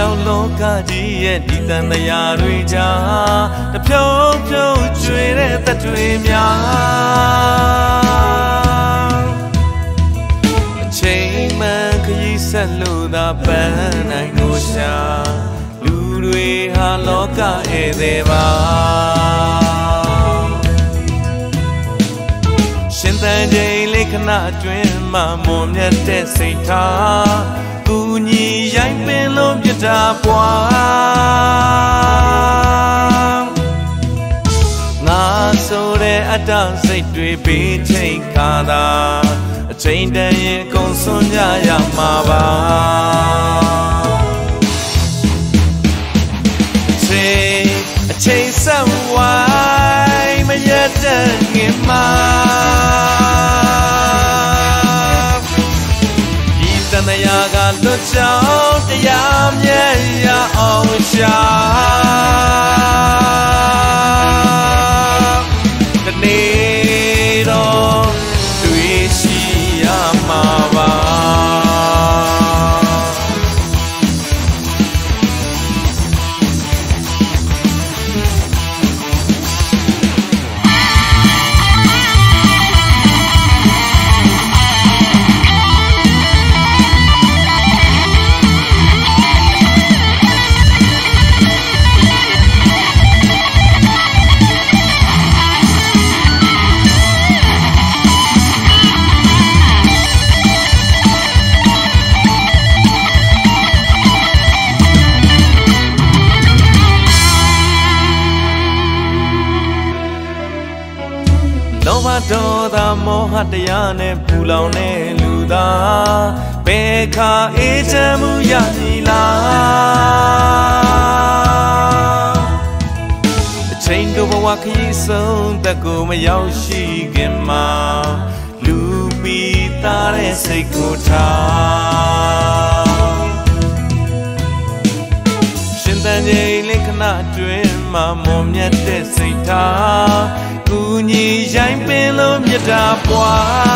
မြောက်လောကကြီးရဲ့ဒီတန်တရားတွေကြားတဖြုတ်ဖြုတ်ကျွေတဲ့သက်တွေများအချိန်မှန်ခရီးဆက်လို့သာပန်းနိုင်လို့ရှာလူတွေဟာလောကဧည့်သည်ပါရှင်သန်ချိန်လေးခဏအတွင်းမှမွန်မြတ်တဲ့စိတ်ထားကူညီရိုက်ပင်လို့ပြတာပွားငါဆိုတဲ့အတ္တစိတ်တွေပေးချိန်ခါသာအချိန်တန်ရင်အကုန်စွန့်ကြရမှာပါအချိန်ဆက်ဝိုင်းမရတဲ့ငင်မှာဒီတန်တရားကလွတ်ကြောင်းတရားမြဲရအောင်ရှာတနေ့တော့တွေ့ရှိရမှာပါလောဘဒေါသမောဟတရားနဲ့ပူလောင်တဲ့လူသားဘယ်ခါအေးချမ်းမှုရမည်လားအချိန်တို့ဘဝခရီးဆုံးသက်ကိုမရောက်ရှိခင်မှာလူပီသားတဲ့စိတ်ကိုထားရှင်သန်ချိန်လေးခဏအတွင်းမှာမွန်မြတ်တဲ့စိတ်ထားကူညီရိုင်းပင်လို့မြတ်တာပွား